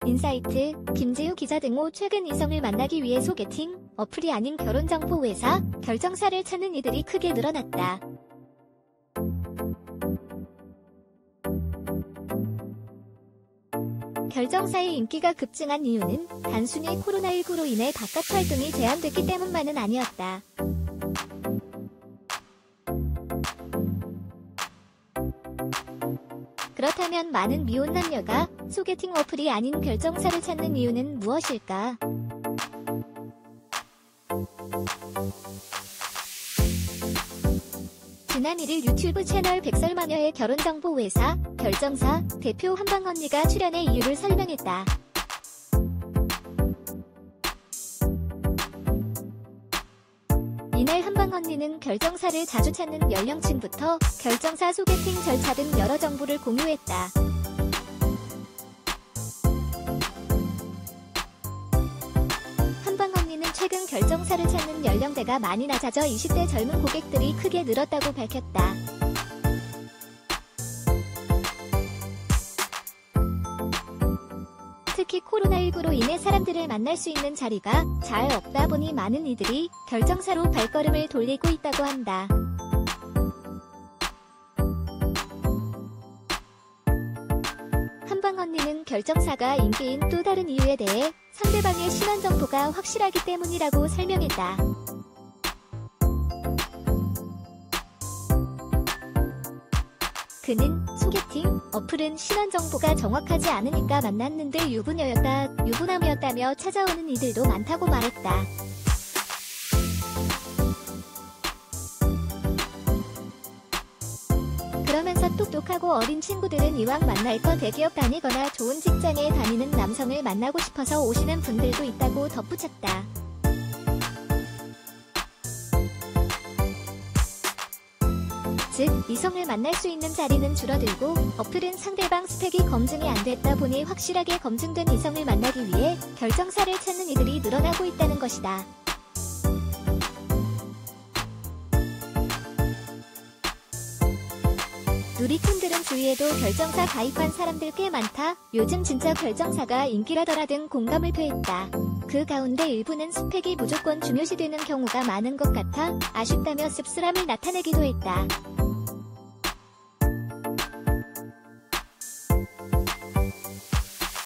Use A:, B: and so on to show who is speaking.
A: 인사이트, 김지우 기자 등 최근 이성을 만나기 위해 소개팅, 어플이 아닌 결혼정보 회사, 결정사를 찾는 이들이 크게 늘어났다. 결정사의 인기가 급증한 이유는 단순히 코로나19로 인해 바깥 활동이 제한됐기 때문만은 아니었다. 그렇다면 많은 미혼 남녀가 소개팅 어플이 아닌 결정사를 찾는 이유는 무엇일까? 지난 1일 유튜브 채널 백설마녀의 결혼정보회사, 결정사, 대표 한방언니가 출연해 이유를 설명했다. 이날 한방언니는 결정사를 자주 찾는 연령층부터 결정사 소개팅 절차 등 여러 정보를 공유했다. 한방언니는 최근 결정사를 찾는 연령대가 많이 낮아져 20대 젊은 고객들이 크게 늘었다고 밝혔다. 특히 코로나19로 인해 사람들을 만날 수 있는 자리가 잘 없다 보니 많은 이들이 결정사로 발걸음을 돌리고 있다고 한다. 한방언니는 결정사가 인기인 또 다른 이유에 대해 상대방의 신원 정보가 확실하기 때문이라고 설명했다. 그는 소개팅 어플은 신원 정보가 정확하지 않으니까 만났는데 유부남이었다며 찾아오는 이들도 많다고 말했다. 그러면서 똑똑하고 어린 친구들은 이왕 만날 거 대기업 다니거나 좋은 직장에 다니는 남성을 만나고 싶어서 오시는 분들도 있다고 덧붙였다. 즉, 이성을 만날 수 있는 자리는 줄어들고 어플은 상대방 스펙이 검증이 안 됐다 보니 확실하게 검증된 이성을 만나기 위해 결정사를 찾는 이들이 늘어나고 있다는 것이다. 누리꾼들은 주위에도 결정사 가입한 사람들 꽤 많다, 요즘 진짜 결정사가 인기라더라 등 공감을 표했다. 그 가운데 일부는 스펙이 무조건 중요시되는 경우가 많은 것 같아 아쉽다며 씁쓸함을 나타내기도 했다.